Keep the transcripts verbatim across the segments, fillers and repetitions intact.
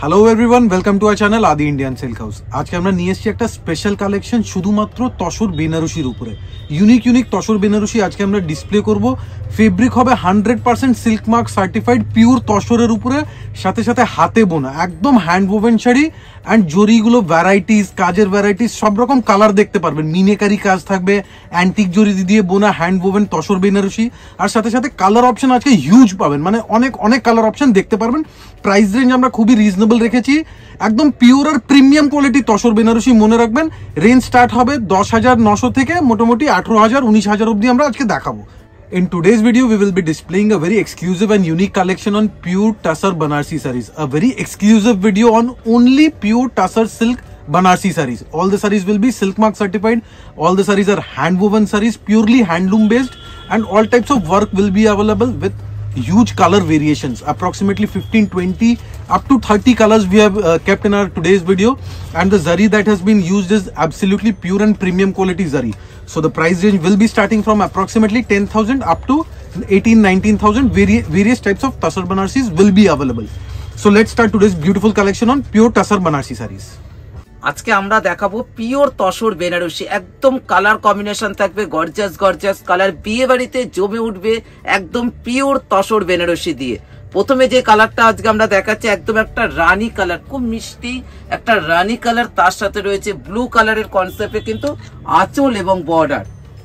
Hello everyone, welcome to our channel Adi Indian silk house. আজকে আমরা নিয়ে এসেছি একটা স্পেশাল কালেকশন শুধুমাত্র তসর বেনারসির উপরে। ইউনিক ইউনিক তসর বেনারসি আজকে আমরা ডিসপ্লে করব। ফেব্রিক হবে hundred percent silk mark certified pure তসরের উপরে, সাথে সাথে হাতে বোনা একদম হ্যান্ড ওভেন শাড়ি। অ্যান্ড জরিগুলো ভ্যারাইটিস, কাজের ভ্যারাইটিস, সব রকম কালার দেখতে পারবেন। মিনেকারি কাজ থাকবে, অ্যান্টিক জরি দিয়ে বোনা হ্যান্ড ওভেন তসর বেনারসি। আর সাথে সাথে কালার অপশন আজকে হিউজ পাবেন, মানে অনেক অনেক কালার অপশন দেখতে পারবেন। প্রাইস রেঞ্জ আমরা খুবই রিজনেবল রেখেছি, একদম পিওর আর প্রিমিয়াম কোয়ালিটি তসর বেনারসি। মনে রাখবেন রেঞ্জ স্টার্ট হবে দশ হাজার নশো থেকে মোটামুটি আঠারো হাজার উনিশ হাজার অব্দি আমরা আজকে দেখাবো। In today's video, we will be displaying a very exclusive and unique collection on pure Tussar Banarsi sarees. A very exclusive video on only pure Tussar silk Banarsi sarees. All the sarees will be silk mark certified. All the sarees are hand woven sarees, purely handloom based, and all types of work will be available with huge color variations. Approximately fifteen, twenty, up to thirty colors we have uh, kept in our today's video. And the zari that has been used is absolutely pure and premium quality zari. So the price range will be starting from approximately ten thousand up to eighteen, nineteen thousand. Vari various types of Tussar Banarsis will be available. So let's start today's beautiful collection on pure Tussar Banarsi sarees. আজকে আমরা দেখাবো pure tussar Banarasi, একদম colour combination থাকবে gorgeous gorgeous colour, বিয়ে বাড়িতে জমে উঠবে একদম পিওর তসর বেনারসি দিয়ে। প্রথমে যে কালারটা আজকে আমরা দেখাচ্ছি একদম একটা রানী কালার, খুব মিষ্টি একটা রানী কালার, তার সাথে রয়েছে ব্লু কালারের কনসেপ্টে কিন্তু আঁচল এবং বর্ডার।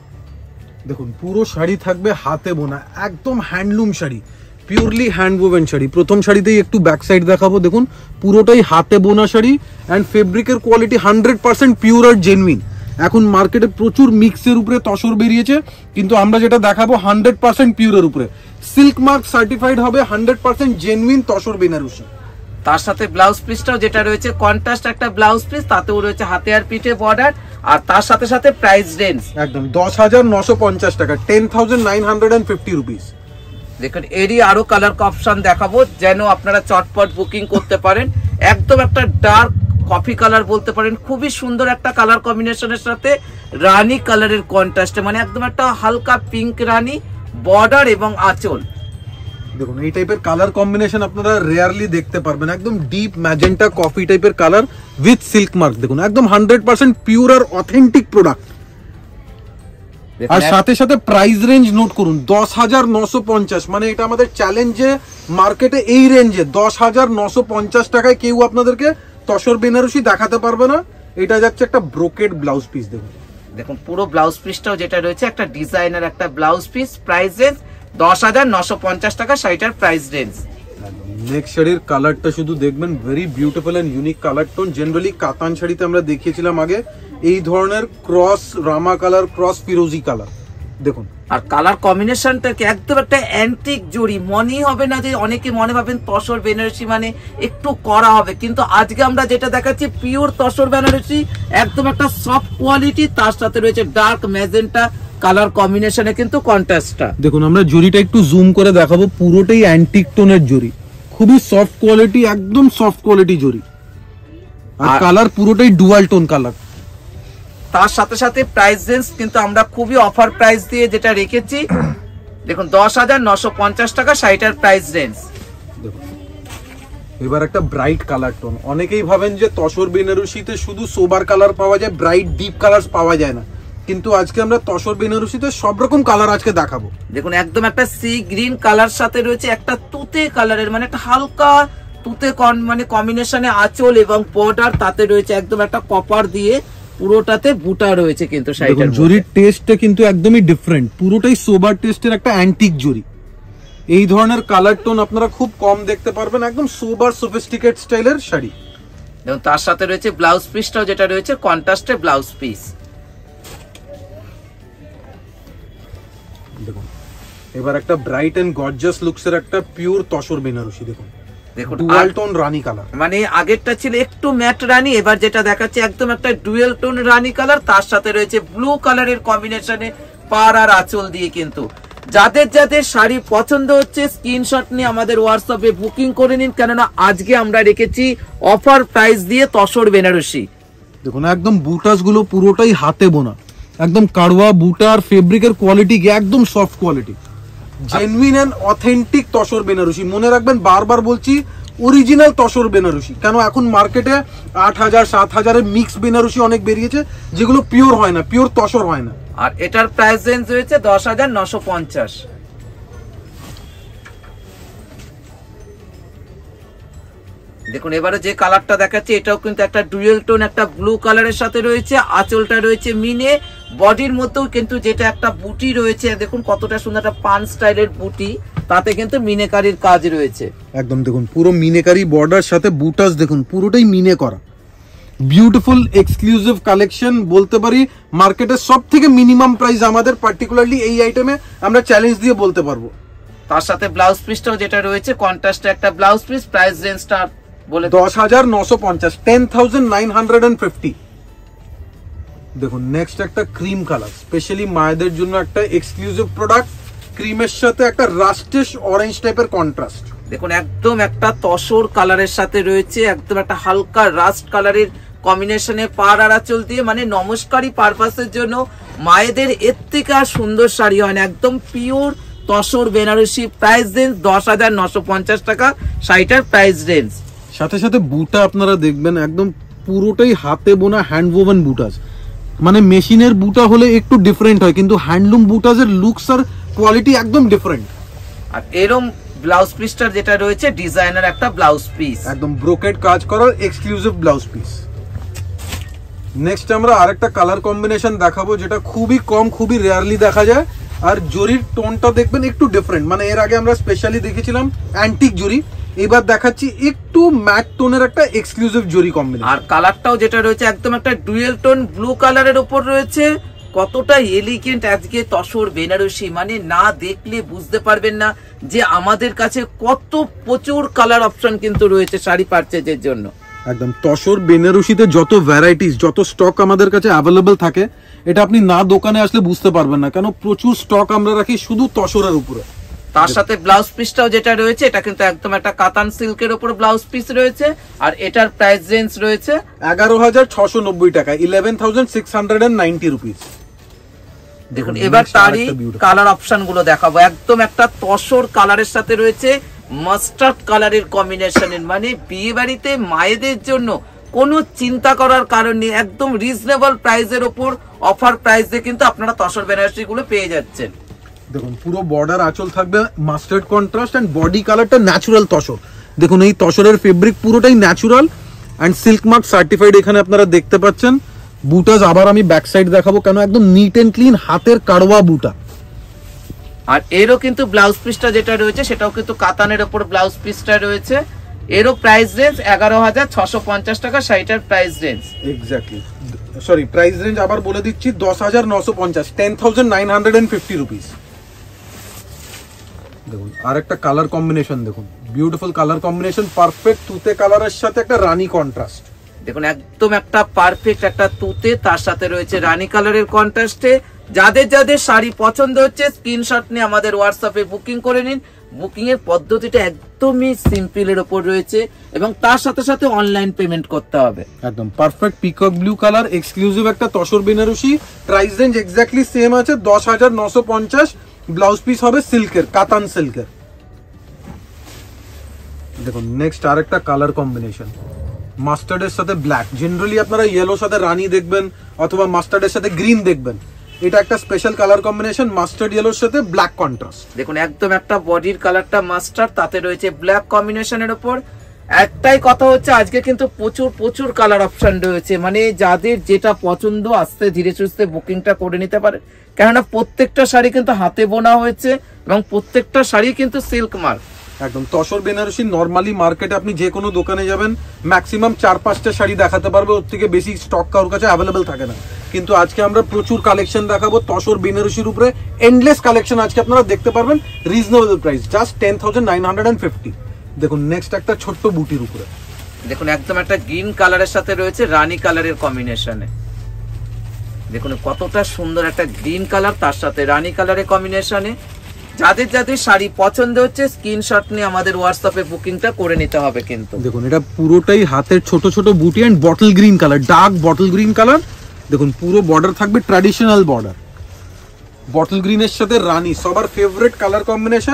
দেখুন পুরো শাড়ি থাকবে হাতে বোনা, একদম handloom sari, purely hand woven sari. প্রথম শাড়িতেই একটু ব্যাক সাইড দেখাবো, দেখুন পুরোটাই হাতে বোনা শাড়ি। অ্যান্ড ফেব্রিকের কোয়ালিটি হান্ড্রেড পার্সেন্ট পিওর আর জেনুইন। এখন মার্কেটে প্রচুর মিক্সের উপরে তসর বেরিয়েছে, কিন্তু আমরা যেটা দেখাবো হান্ড্রেড পার্সেন্ট পিওরের উপরে। সিল্ক মার্ক সার্টিফাইড হবে, hundred percent genuine tussar Banarasi. তার সাথে ব্লাউজ পিসটাও যেটা রয়েছে কন্ট্রাস্ট একটা ব্লাউজ পিস, তাতেও রয়েছে হাতে আর পিঠে বর্ডার। আর তার সাথে সাথে প্রাইস রেঞ্জ একদম দশ হাজার নশো পঞ্চাশ টাকা, ten thousand nine hundred and fifty rupees. দেখুন এরই আরো কালার অপশন দেখাবো যেন আপনারা চটপট বুকিং করতে পারেন। একদম একটা ডার্ক কফি কালার বলতে পারেন, খুবই সুন্দর একটা কালার কম্বিনেশনের সাথে রানী কালারের কন্ট্রাস্টে, মানে একদম একটা হালকা পিঙ্ক রানী বর্ডার এবং আঁচল। দেখুন এই টাইপের কালার কম্বিনেশন আপনারা রেয়ারলি দেখতে পারবেন, একদম ডিপ ম্যাজেন্টা কফি টাইপের কালার উইথ সিল্ক মার্ক। দেখুন একদম হান্ড্রেড পার্সেন্ট পিওর আর অথেন্টিক প্রোডাক্ট। আর সাথে সাথে প্রাইস রেঞ্জ নোট করুন দশ হাজার নশো পঞ্চাশ, মানে এটা আমাদের চ্যালেঞ্জে মার্কেটে এই রেঞ্জে দশ হাজার নশো পঞ্চাশ টাকায় কেউ আপনাদেরকে তসর বেনারসি দেখাতে পারবে না। এটা যাচ্ছে একটা ব্রোকেড ব্লাউজ পিস। দেখুন দেখুন পুরো ব্লাউজ পিসটাও যেটা রয়েছে একটা ডিজাইনার একটা ব্লাউজ পিস, প্রাইস রেঞ্জ দশ হাজার নশো পঞ্চাশ টাকা শাড়িটার প্রাইস রেঞ্জ। নেক্সট শাড়ির কালারটা শুধু দেখবেন, very beautiful and unique colour tone. Generally কাতান শাড়িতে আমরা দেখিয়েছিলাম আগে এই ধরনের ক্রস রামা কালার, ক্রস ফিরোজি কালার। দেখুন আর কালার কম্বিনেশনটাকে একদম একটা অ্যান্টিক জড়ি, মনেই হবে না যে অনেকে মনে ভাবেন তসর বেনারসি মানে একটু করা হবে, কিন্তু আজকে আমরা যেটা দেখাচ্ছি পিওর তসর বেনারসি, একদম একটা সফট কোয়ালিটি, তার সাথে রয়েছে ডার্ক ম্যাজেন্টা কালার কম্বিনেশনে কিন্তু কন্ট্রাস্টটা। দেখুন আমরা জরিটা একটু জুম করে দেখাবো, পুরোটাই অ্যান্টিক টোনের জরি, খুবই সফট কোয়ালিটি, একদম সফট কোয়ালিটি জরি। আর কালার পুরোটাই ডুয়াল টোন কালার। তার সাথে সাথে প্রাইস রেঞ্জ কিন্তু আমরা খুবই অফার প্রাইস দিয়ে যেটা রেখেছি, দেখুন দশ হাজার নশো পঞ্চাশ টাকা শাড়িটার প্রাইস রেঞ্জ। দেখুন এবার একটা ব্রাইট কালার টোন। অনেকেই ভাবেন যে তসর বেনারসিতে শুধু সোবার কালার পাওয়া যায়, ব্রাইট ডিপ কালার পাওয়া যায় না, কিন্তু আজকে আমরা তসর বেনারসিতে সব রকম কালার আজকে দেখাবো। দেখুন একদম একটা সি গ্রিন কালার সাথে রয়েছে একটা তুতে কালারের, মানে একটা হালকা তুতে মানে কম্বিনেশনে আঁচল এবং বর্ডার, তাতে রয়েছে একদম একটা কপার দিয়ে পুরোটাতে বুটা রয়েছে। কিন্তু শাড়িটার জরির টেস্টটা কিন্তু একদমই ডিফারেন্ট, পুরোটাই সোবার টেস্টের একটা অ্যান্টিক জরি। এই ধরনের কালার টোন আপনারা খুব কম দেখতে পারবেন, একদম সোবার সোফিস্টিকেট স্টাইলের শাড়ি। এবং তার সাথে রয়েছে ব্লাউজ পিসটাও যেটা রয়েছে কন্ট্রাস্টে ব্লাউজ পিস। দেখুন এবার একটা ব্রাইট এন্ড গর্জিয়াস লুকসের একটা পিওর তসর বেনারসি। দেখুন দেখুন ডুয়াল টোন রানী কালার, মানে আগেরটা ছিল একটু ম্যাট রানী, এবার যেটা দেখাচ্ছে একদম একটা ডুয়েল টোন রানী কালার, তার সাথে রয়েছে ব্লু কালারের কম্বিনেশনে পার আর আঁচল দিয়ে। কিন্তু যাদের যাদের শাড়ি পছন্দ হচ্ছে স্ক্রিনশট নিয়ে আমাদের হোয়াটসঅ্যাপে বুকিং করে নিন, কেননা আজকে আমরা রেখেছি অফার প্রাইস দিয়ে তসর বেনারসি। দেখুন একদম বুটাস গুলো পুরোটাই হাতে বোনা, একদম কাড়ুয়া বুটা, আর ফেব্রিকের কোয়ালিটি একদম soft quality, genuine and authentic tussar Banarasi. মনে রাখবেন বারবার বলছি অরিজিনাল তসর বেনারসি। কেন এখন মার্কেটে আট হাজার সাত হাজারের মিক্স বেনারসি অনেক বেরিয়েছে, যেগুলো পিওর হয় না, পিওর তসর হয় না। আর এটার প্রাইস রেঞ্জ রয়েছে দশ হাজার নশো পঞ্চাশ। দেখুন এবারে যে কালারটা দেখাচ্ছে এটাও কিন্তু একটা ডুয়েল টোন, একটা ব্লু কালারের সাথে রয়েছে, আঁচলটা রয়েছে মিনে, বডির মধ্যেও কিন্তু যেটা একটা বুটি রয়েছে, দেখুন কতটা সুন্দর একটা পান স্টাইলের বুটি, তাতে কিন্তু মিনেকারির কাজ রয়েছে। একদম দেখুন পুরো মিনেকারি বর্ডার সাথে বুটাস, দেখুন পুরোটাই মিনে করা, বিউটিফুল এক্সক্লুসিভ কালেকশন বলতে পারি। মার্কেটের সব থেকে মিনিমাম প্রাইস আমাদের, পার্টিকুলারলি এই আইটেমে আমরা চ্যালেঞ্জ দিয়ে বলতে পারবো। তার সাথে ব্লাউজ পিসটাও যেটা রয়েছে কন্ট্রাস্টে একটা ব্লাউজ পিস, প্রাইস রেঞ্জটা বলে দশ হাজার নশো পঞ্চাশ, ten thousand nine hundred and fifty. দেখুন নেক্সট একটা ক্রিম কালার, স্পেশালি মায়েদের জন্য একটা এক্সক্লুসিভ প্রোডাক্ট, ক্রিমের সাথে একটা রাস্টিশ অরেঞ্জ টাইপের কন্ট্রাস্ট। দেখুন একদম একটা তসর কালারের সাথে রয়েছে, একদম একটা হালকা রাস্ট কালারের কম্বিনেশনে পার আর আঁচল দিয়ে, মানে নমস্কারী পারপাসের জন্য মায়েদের এর থেকে আর সুন্দর শাড়ি হয় না। একদম pure tussar Banarasi, price range দশ হাজার নশো পঞ্চাশ টাকা শাড়িটার প্রাইস রেঞ্জ। সাথে সাথে বুটা আপনারা দেখবেন একদম পুরোটাই হাতে বোনা হ্যান্ড ওভেন বুটাস, মানে মেশিনের বুটা হলে একটু ডিফারেন্ট হয়, কিন্তু হ্যান্ডলুম বুটাসের লুকস আর কোয়ালিটি একদম ডিফারেন্ট। আর এরম ব্লাউজ পিসটার যেটা রয়েছে ডিজাইনার একটা ব্লাউজ পিস, একদম ব্রোকেড কাজ করার এক্সক্লুসিভ ব্লাউজ পিস। নেক্সট আমরা আরেকটা কালার কম্বিনেশন দেখাবো, যেটা খুবই কম, খুবই রেয়ারলি দেখা যায়, আর জরির টোনটা দেখবেন একটু ডিফারেন্ট। মানে এর আগে আমরা স্পেশালি দেখেছিলাম অ্যান্টিক জরি, এবার দেখাচ্ছি একটু ম্যাট টোনের একটা এক্সক্লুসিভ জরি কম্বিনেশন। আর কালারটাও যেটা রয়েছে একদম একটা ডুয়েল টোন ব্লু কালারের উপর রয়েছে। কতটা এলিগেন্ট আজকে তসর বেনারসি, মানে না দেখলে বুঝতে পারবেন না যে আমাদের কাছে কত প্রচুর কালার অপশন কিন্তু রয়েছে শাড়ি পারচেজের জন্য। একদম তসর বেনারসিতে যত ভ্যারাইটিস, যত স্টক আমাদের কাছে অ্যাভেলেবল থাকে, এটা আপনি না দোকানে আসলে বুঝতে পারবেন না, কেন প্রচুর স্টক আমরা রাখি শুধু তসরের উপরে। তার সাথে ব্লাউজ পিসটাও যেটা রয়েছে এটা কিন্তু একদম একটা কাতান সিল্কের উপর ব্লাউজ পিস রয়েছে, আর এটার প্রাইস রেঞ্জ রয়েছে এগারো হাজার ছশো নব্বই টাকা, eleven thousand six hundred and ninety rupees. দেখুন এবার তারই কালার অপশন গুলো দেখাবো। একদম একটা তসর কালারের সাথে রয়েছে মাস্টার্ড কালারের কম্বিনেশনের, মানে বিয়ে বাড়িতে মায়েদের জন্য কোনো চিন্তা করার কারণ নেই, একদম রিজনেবল প্রাইসের ওপর অফার প্রাইসে কিন্তু আপনারা তসর বেনারসি গুলো পেয়ে যাচ্ছেন। দেখুন পুরো বর্ডার আঁচল থাকবে মাস্টার্ড কন্ট্রাস্ট, এন্ড বডি কালারটা ন্যাচুরাল তসর। দেখুন এই তসরের ফেব্রিক পুরোটাই natural and silk mark certified, এখানে আপনারা দেখতে পাচ্ছেন। বুটাস আবার আমি ব্যাক সাইড দেখাবো, কেন একদম নিট এন্ড ক্লিন হাতের কারওয়া বুটা। আর এরও কিন্তু ব্লাউজ পিসটা যেটা রয়েছে সেটাও কিন্তু কাতানের ওপর ব্লাউজ পিসটা রয়েছে, এরও প্রাইস রেঞ্জ এগারো হাজার ছশো পঞ্চাশ টাকা শাড়িটার price range. Exactly, sorry price range আবার বলে দিচ্ছি, দশ হাজার নশো পঞ্চাশ, ten thousand nine hundred and fifty rupees. দেখুন আর একটা কালার কম্বিনেশন, দেখুন বিউটিফুল কালার কম্বিনেশন, পারফেক্ট তুতে কালারের সাথে একটা রানী কন্ট্রাস্ট। দেখুন একদম একটা পারফেক্ট একটা তুতে, তার সাথে রয়েছে রানী কালারের কন্ট্রাস্টে। যাদের যাদের শাড়ি পছন্দ হচ্ছে স্ক্রিনশট নিয়ে আমাদের হোয়াটসঅ্যাপে বুকিং করে নিন। বুকিং এর পদ্ধতিটা একদমই সিম্পলের উপর রয়েছে এবং তার সাথে সাথে অনলাইন পেমেন্ট করতে হবে। একদম perfect peacock blue colour, exclusive একটা tussar Banarasi, price range exactly same আছে, দশ হাজার নশো পঞ্চাশ। ব্লাউজ পিস হবে সিল্কের, কাতান সিল্কের। দেখুন নেক্সট আরেকটা কালার কম্বিনেশন, মাস্টার্ডের সাথে ব্ল্যাক। জেনারেলি আপনারা ইয়েলোর সাথে রানী দেখবেন অথবা মাস্টার্ডের সাথে গ্রিন দেখবেন, এটা একটা স্পেশাল কালার কম্বিনেশন, মাস্টার্ড ইয়েলোর সাথে ব্ল্যাক কন্ট্রাস্ট। দেখুন একদম একটা বডির কালারটা মাস্টার্ড, তাতে রয়েছে ব্ল্যাক কম্বিনেশনের উপর। একটাই কথা হচ্ছে আজকে কিন্তু প্রচুর প্রচুর কালার অপশন রয়েছে, মানে যাদের যেটা পছন্দ আস্তে ধীরে সুস্থে বুকিংটা করে নিতে পারে, কেননা প্রত্যেকটা শাড়ি কিন্তু হাতে বোনা হয়েছে এবং প্রত্যেকটা শাড়ি কিন্তু সিল্ক মার্ক। একদম তসর বেনারসি নরমালি মার্কেটে আপনি যে কোনো দোকানে যাবেন ম্যাক্সিমাম চার পাঁচটা শাড়ি দেখাতে পারবে, ওর থেকে বেশি স্টক কারোর কাছে অ্যাভেলেবেল থাকে না। কিন্তু আজকে আমরা প্রচুর কালেকশন দেখাবো তসর বেনারসির উপরে, এন্ডলেস কালেকশন আজকে আপনারা দেখতে পারবেন, reasonable price just ten thousand nine hundred and fifty. দেখুন নেক্সট একটা ছোট্ট বুটির উপরে, দেখুন একদম একটা গ্রিন কালারের সাথে রয়েছে রানী কালারের কম্বিনেশনে। দেখুন কতটা সুন্দর একটা গ্রিন কালার তার সাথে রানী কালারের কম্বিনেশনে। যাদের যাদের শাড়ি পছন্দ হচ্ছে স্ক্রিনশট নিয়ে আমাদের হোয়াটসঅ্যাপে বুকিংটা করে নিতে হবে। কিন্তু দেখুন এটা পুরোটাই হাতের ছোট ছোট বুটি and bottle green colour, dark bottle green colour. দেখুন পুরো বর্ডার থাকবে ট্র্যাডিশনাল বর্ডার, বটল গ্রিনের সাথে রানী, সবার favourite colour combination.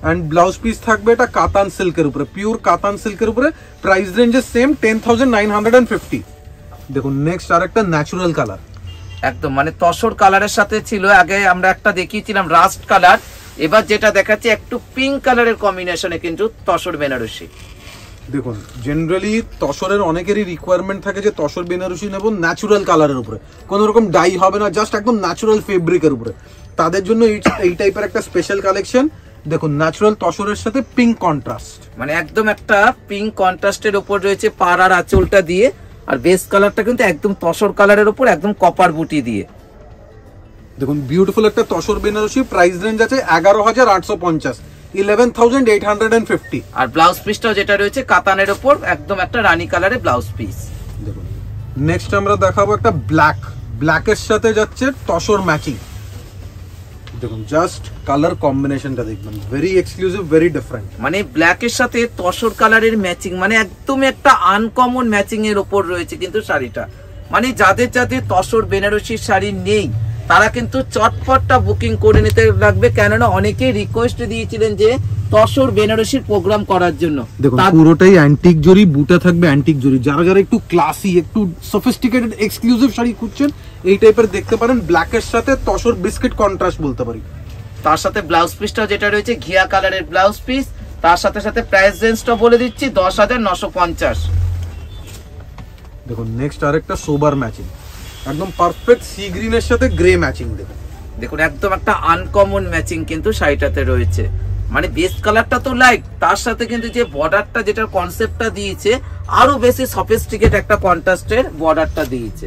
And blouse piece থাকবে এটা কাতান সিল্কের উপরে, পিওর কাতান সিল্কের উপরে। প্রাইস রেঞ্জের same ten thousand nine hundred and fifty. দেখুন নেক্সট আর একটা ন্যাচুরাল কালার, একদম মানে তসর কালারের সাথে ছিল। আগে আমরা একটা দেখিয়েছিলাম রাস্ট কালার, এবার যেটা দেখাচ্ছি একটু পিঙ্ক কালারের কম্বিনেশনে কিন্তু তসর বেনারসি। দেখুন জেনারেলি তসরের অনেকেরই রিকোয়ারমেন্ট থাকে যে তসর বেনারসি নেব ন্যাচুরাল কালারের উপরে, কোনো রকম ডাই হবে না, জাস্ট একদম ন্যাচুরাল ফেব্রিকের উপরে। তাদের জন্য এই টাইপের একটা স্পেশাল কালেকশন। দেখুন ন্যাচুরাল তসরের সাথে পিঙ্ক কন্ট্রাস্ট, মানে একদম একটা পিঙ্ক কন্ট্রাস্টের উপর রয়েছে পাড়ার আঁচলটা দিয়ে, আর বেস কালারটা কিন্তু একদম তসর কালারের উপর একদম কপার বুটি দিয়ে। দেখুন বিউটিফুল একটা তসর বেনারসি। প্রাইস রেঞ্জ আছে এগারো হাজার আটশো পঞ্চাশ, eleven thousand eight hundred and fifty. আর ব্লাউজ পিসটাও যেটা রয়েছে কাতানের উপর একদম একটা রানী কালারের ব্লাউজ পিস। দেখুন নেক্সট আমরা দেখাবো একটা ব্ল্যাক, ব্ল্যাকের সাথে যাচ্ছে তসর ম্যাচিং। দেখুন জাস্ট কালার কম্বিনেশনটা দেখবেন, ভেরি এক্সক্লুসিভ, ভেরি ডিফারেন্ট। মানে ব্ল্যাকের সাথে তসর কালারের ম্যাচিং, মানে একদম একটা আনকমন ম্যাচিং এর উপর রয়েছে কিন্তু শাড়িটা। মানে যাদের যাদের তসর বেনারসির শাড়ি নেই তারা কিন্তু চটপটটা বুকিং করে নিতে লাগবে, কেননা অনেকেই রিকোয়েস্ট দিয়েছিলেন যে তসর বেনারসির প্রোগ্রাম করার জন্য। দেখুন পুরোটাই অ্যান্টিক জরি, বুটা থাকবে অ্যান্টিক জরি। যারা যারা একটু ক্লাসি, একটু সফিস্টিকেটেড এক্সক্লুসিভ শাড়ি খুঁজছেন এই টাইপের দেখতে পারেন। ব্ল্যাকের সাথে তসর বিস্কিট কন্ট্রাস্ট বলতে পারি। তার সাথে ব্লাউজ পিসটাও যেটা রয়েছে ঘিয়া কালারের ব্লাউজ পিস। তার সাথে সাথে প্রাইস রেঞ্জটা বলে দিচ্ছি দশ হাজার নশো পঞ্চাশ। দেখুন নেক্সট আরেকটা সোবার ম্যাচিং, একদম পারফেক্ট সি গ্রিনের সাথে গ্রে ম্যাচিং। দেখুন দেখুন একদম একটা আনকমন ম্যাচিং কিন্তু শাড়িটাতে রয়েছে। মানে বেস কালারটা তো লাইট, তার সাথে কিন্তু যে বর্ডারটা যেটার কনসেপ্টটা দিয়েছে আরো বেশি সফিস্টিকেট একটা কন্ট্রাস্টের বর্ডারটা দিয়েছে।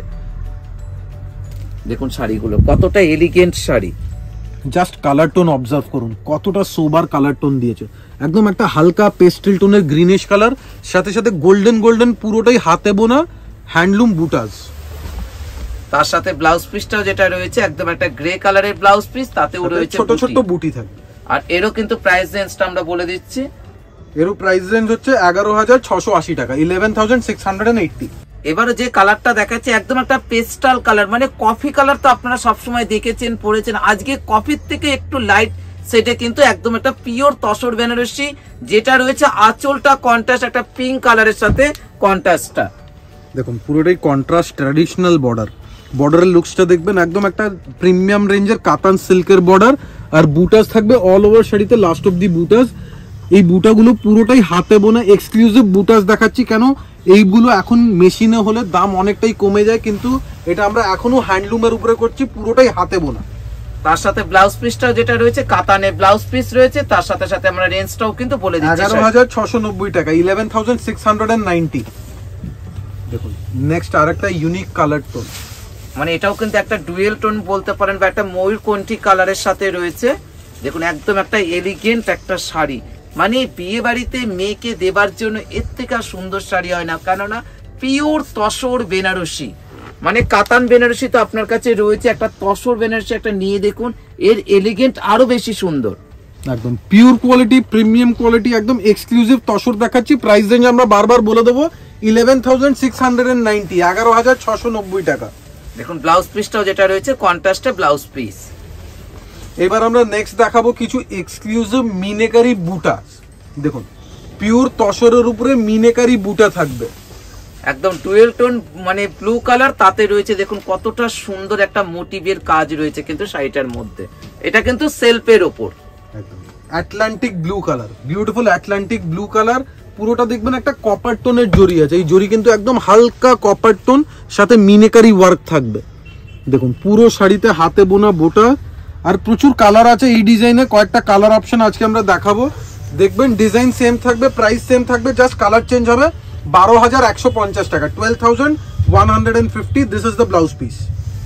দেখুন শাড়িগুলো কতটা elegant sari, just colour tone observe করুন কতটা সোবার কালার টোন দিয়েছে। একদম একটা হালকা পেস্টেল টোনের গ্রিনিশ কালার, সাথে সাথে গোল্ডেন গোল্ডেন, পুরোটাই হাতে বোনা হ্যান্ডলুম বুটাস। তার সাথে ব্লাউজ পিসটাও যেটা রয়েছে একদম একটা গ্রে কালারের ব্লাউজ পিস, তাতেও রয়েছে ছোট ছোট বুটি থাকবে। আর এরও কিন্তু প্রাইস রেঞ্জটা আমরা বলে দিচ্ছি, এরও প্রাইস রেঞ্জ হচ্ছে এগারো হাজার ছশো আশি টাকা, eleven thousand six hundred and eighty. এবারে যে কালারটা দেখাচ্ছে একদম একটা পেস্টাল কালার, মানে কফি কালার তো আপনারা সবসময় দেখেছেন পরেছেন, আজকে কফির থেকে একটু লাইট, সেটা কিন্তু একদম একটা পিওর তসর বেনারসি, যেটা রয়েছে আঁচলটা কন্ট্রাস্ট একটা পিঙ্ক কালারের সাথে কন্ট্রাস্টটা। দেখুন পুরোটাই কন্ট্রাস্ট ট্র্যাডিশনাল বর্ডার, বর্ডারের লুকসটা দেখবেন একদম একটা প্রিমিয়াম রেঞ্জের কাতান সিল্কের বর্ডার। আর বুটাস থাকবে অল ওভার শাড়িতে, লাস্ট অফ দি বুটাস। এই বুটাগুলো পুরোটাই হাতে বোনা এক্সক্লুসিভ বুটাস দেখাচ্ছি, কেন এইগুলো এখন মেশিনে হলে দাম অনেকটাই কমে যায়, কিন্তু এটা আমরা এখনো হ্যান্ডলুমের উপরে করছি, পুরোটাই হাতে বোনা। তার সাথে ব্লাউজ পিসটাও যেটা রয়েছে কাতানের ব্লাউজ পিস রয়েছে, তার সাথে সাথে আমরা রেঞ্জটাও কিন্তু বলে দিচ্ছি এগারো হাজার ছশো নব্বই টাকা, eleven thousand six hundred and ninety. দেখুন নেক্সট আরেকটা ইউনিক কালার টোন, মানে এটাও কিন্তু একটা ডুয়েল টোন বলতে পারেন, বা একটা ময়ূরকণ্ঠী কালারের সাথে রয়েছে। দেখুন একদম একটা এলিগেন্ট একটা শাড়ি, মানে বিয়ে বাড়িতে মেয়েকে দেবার জন্য এর থেকে সুন্দর শাড়ি হয় না, কেননা পিওর তসর বেনারসি। মানে কাতান বেনারসি তো আপনার কাছে রয়েছে, একটা তসর বেনারসি একটা নিয়ে দেখুন, এর এলিগেন্ট আরো বেশি সুন্দর। একদম পিওর কোয়ালিটি, প্রিমিয়াম কোয়ালিটি, একদম এক্সক্লুসিভ তসর দেখাচ্ছি। প্রাইস রেঞ্জ আমরা বারবার বলে দেবো, eleven thousand six hundred and ninety, এগারো হাজার ছশো নব্বই টাকা। দেখুন ব্লাউজ পিসটাও যেটা রয়েছে কন্ট্রাস্টে ব্লাউজ পিস। এবার আমরা নেক্সট দেখাবো কিছু এক্সক্লুসিভ মিনেকারি বুটা। দেখুন পিওর তসরের উপরে মিনেকারি বুটা থাকবে, একদম ডুয়েল টোন মানে ব্লু কালার, তাতে রয়েছে দেখুন কতটা সুন্দর একটা মোটিভের কাজ রয়েছে কিন্তু শাড়িটার মধ্যে। এটা কিন্তু সেলফের ওপর একদম Atlantic blue colour, beautiful Atlantic blue colour. পুরোটা দেখবেন একটা কপার টোনের জরি আছে, এই জরি কিন্তু একদম হালকা কপার টোন, সাথে মিনেকারি ওয়ার্ক থাকবে। দেখুন পুরো শাড়িতে হাতে বোনা বোটা, আর প্রচুর কালার আছে এই ডিজাইনে, কয়েকটা কালার অপশন আজকে আমরা দেখাবো। দেখবেন ডিজাইন সেম থাকবে, প্রাইস সেম থাকবে, জাস্ট কালার চেঞ্জ হবে। বারো হাজার একশো পঞ্চাশ টাকা, twelve thousand one hundred and fifty. This is the blouse piece.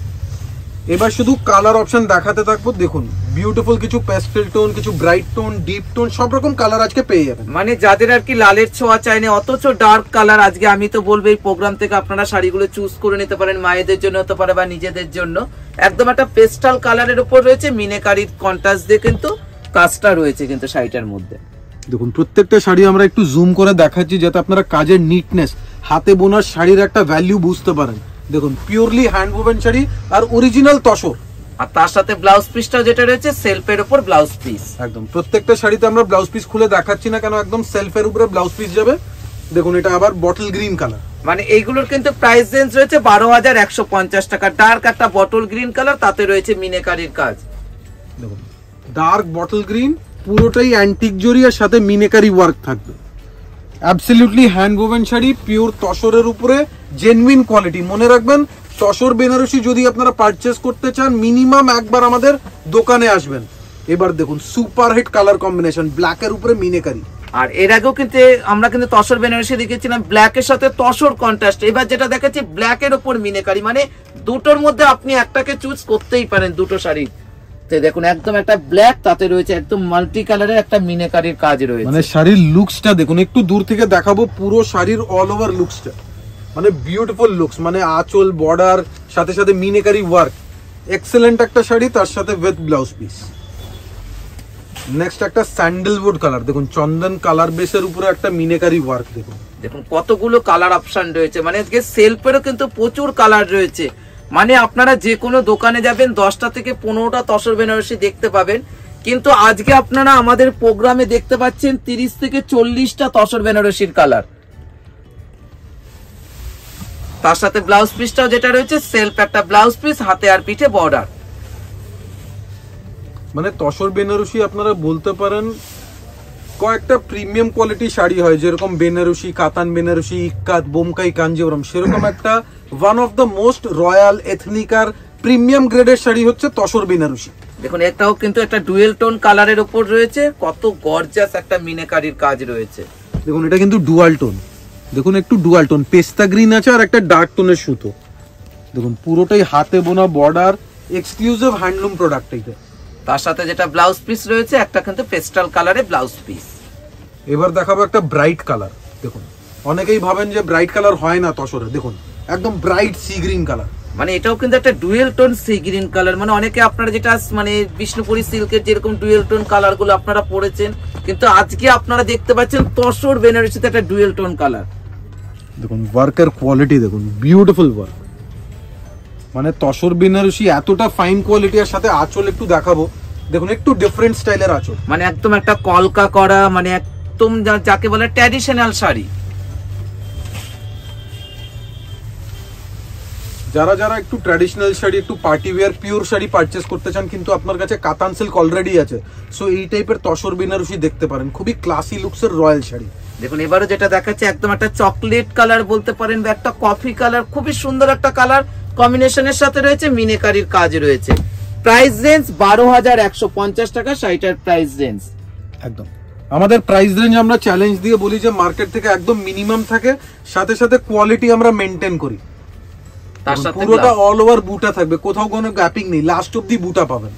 এবার শুধু কালার অপশন দেখাতে থাকবো। দেখুন বিউটিফুল কিছু পেস্টেল টোন, কিছু ব্রাইট টোন, ডিপ টোন, সব রকম কালার আজকে পেয়ে যাবেন। মানে যাদের আর কি লালের ছোঁয়া চাই না, অথচ ডার্ক কালার, আজকে আমি তো বলবো এই প্রোগ্রাম থেকে আপনারা শাড়িগুলো চুজ করে নিতে পারেন, মায়েদের জন্য হতে পারে বা নিজেদের জন্য। একদম একটা পেস্টাল কালারের উপর রয়েছে মিনেকারির কন্ট্রাস্ট দিয়ে কিন্তু কাজটা রয়েছে কিন্তু শাড়িটার মধ্যে। দেখুন প্রত্যেকটা শাড়ি আমরা একটু জুম করে দেখাচ্ছি, যাতে আপনারা কাজের নিটনেস, হাতে বোনার শাড়ির একটা ভ্যালু বুঝতে পারেন। দেখুন পিওরলি হ্যান্ড ওভেন শাড়ি আর অরিজিনাল তসর, আর তার সাথে ব্লাউজ পিসটাও যেটা রয়েছে সেলফের উপর ব্লাউজ পিস। একদম প্রত্যেকটা শাড়িতে আমরা ব্লাউজ পিস খুলে দেখাচ্ছি না কেন, একদম সেলফের উপরে ব্লাউজ পিস যাবে। দেখুন এটা আবার বটল গ্রিন কালার, মানে এইগুলোর কিন্তু প্রাইস রেঞ্জ রয়েছে বারো হাজার একশো পঞ্চাশ টাকা। ডার্ক একটা বটল গ্রিন কালার, তাতে রয়েছে মিনেকারির কাজ। দেখুন ডার্ক বটল গ্রিন, পুরোটাই অ্যান্টিক জরি আর সাথে মিনেকারি ওয়ার্ক থাকবে। Absolutely hand woven sari, pure তসরের উপরে, জেনুইন কোয়ালিটি। মনে রাখবেন তসর বেনারসি যদি আপনারা পারচেস করতে চান মিনিমাম একবার আমাদের দোকানে আসবেন। এবার দেখুন সুপার হিট কালার কম্বিনেশন, ব্ল্যাকের উপরে মিনেকারি। আর এর আগেও কিন্তু আমরা কিন্তু তসর বেনারসি দেখেছিলাম ব্ল্যাকের সাথে তসর কন্ট্রাস্ট, এবার যেটা দেখাচ্ছি ব্ল্যাকের উপর মিনেকারি, মানে দুটোর মধ্যে আপনি একটাকে চুজ করতেই পারেন দুটো শাড়ি। দেখুন একদম একটা ব্ল্যাক, তাতে রয়েছে একদম মাল্টি কালারের একটা মিনেকারির কাজ রয়েছে। মানে শাড়ির লুকসটা দেখুন, একটু দূর থেকে দেখাবো পুরো শাড়ির অল ওভার লুকসটা, মানে বিউটিফুল লুকস, মানে আঁচল বর্ডার সাথে সাথে মিনেকারি ওয়ার্ক, এক্সেলেন্ট একটা শাড়ি, তার সাথে উইথ ব্লাউজ পিস। নেক্সট একটা স্যান্ডেলউড কালার, দেখুন চন্দন কালার বেসের উপরে একটা মিনেকারি ওয়ার্ক। দেখুন দেখুন কতগুলো কালার অপশন রয়েছে, মানে আজকে সেলফেরও কিন্তু প্রচুর কালার রয়েছে। মানে আপনারা যে কোনো দোকানে যাবেন দশটা থেকে পনেরোটা তসর বেনারসি দেখতে পাবেন, কিন্তু আজকে আপনারা আমাদের প্রোগ্রামে দেখতে পাচ্ছেন তিরিশ থেকে চল্লিশটা তসর বেনারসির কালার। তার সাথে ব্লাউজ পিসটাও যেটা রয়েছে সেলফ একটা ব্লাউজ পিস, হাতে আর পিঠে বর্ডার। মানে তসর বেনারসি আপনারা বলতে পারেন কয়েকটা প্রিমিয়াম কোয়ালিটি শাড়ি হয়, যেরকম বেনারসি, কাতান বেনারসি, ইক্কাত, বোমকাই, কাঞ্জিওরম, সেরকম একটা one of the most royal ethnic আর প্রিমিয়াম গ্রেডের শাড়ি হচ্ছে তসর বেনারসি। দেখুন এটাও কিন্তু একটা ডুয়েল টোন কালারের উপর রয়েছে, কত গর্জিয়াস একটা মিনেকারির কাজ রয়েছে। দেখুন এটা কিন্তু ডুয়াল টোন, দেখুন একটু ডুয়াল টোন, পেস্তা গ্রিন আছে আর একটা ডার্ক টোনের সুতো। দেখুন পুরোটাই হাতে বোনা বর্ডার, এক্সক্লুসিভ হ্যান্ডলুম প্রোডাক্ট এইটা। তার সাথে যেটা ব্লাউজ পিস রয়েছে একটা কিন্তু পেস্টাল কালারে ব্লাউজ পিস। এবার দেখাবো একটা ব্রাইট কালার। দেখুন অনেকেই ভাবেন যে ব্রাইট কালার হয় না তসরে, দেখুন একদম ব্রাইট সি গ্রিন কালার, মানে এটাও কিন্তু একটা dual tone sea green colour. মানে অনেকে আপনারা যেটা মানে বিষ্ণুপুরি সিল্কের যেরকম ডুয়েল টোন কালার গুলো আপনারা পড়েছেন, কিন্তু আজকে আপনারা দেখতে পাচ্ছেন তসর বেনারসিতে একটা ডুয়েল টোন কালার। দেখুন ওয়ার্কের কোয়ালিটি দেখুন, বিউটিফুল ওয়ার্ক। মানে তসর বেনারসি এতটা ফাইন কোয়ালিটি, আর সাথে আঁচল একটু দেখাবো, দেখুন একটু ডিফারেন্ট স্টাইলের আঁচল, মানে একদম একটা কলকা করা, মানে একদম যাকে বলে ট্র্যাডিশনাল শাড়ি। যারা যারা একটু ট্র্যাডিশনাল শাড়ি, একটু party wear pure sari purchase করতে চান, কিন্তু আপনার কাছে কাতান সিল্ক অলরেডি আছে, সো এই টাইপের তসর বেনারসি দেখতে পারেন, খুবই ক্লাসি লুকসের রয়্যাল শাড়ি। দেখুন এবারও যেটা দেখাচ্ছে একদম একটা চকলেট কালার বলতে পারেন, বা একটা কফি কালার, খুবই সুন্দর একটা কালার কম্বিনেশনের সাথে রয়েছে মিনেকারির কাজ রয়েছে। প্রাইস রেঞ্জ বারো হাজার একশো পঞ্চাশ টাকা শাড়িটার প্রাইস রেঞ্জ। একদম আমাদের প্রাইস রেঞ্জ আমরা চ্যালেঞ্জ দিয়ে বলি যে মার্কেট থেকে একদম মিনিমাম থাকে, সাথে সাথে কোয়ালিটি আমরা মেনটেন করি। তার সাথে পুরোটা অল ওভার বুটা থাকবে, কোথাও কোনো গ্যাপিং নেই, লাস্ট অব্দি বুটা পাবেন।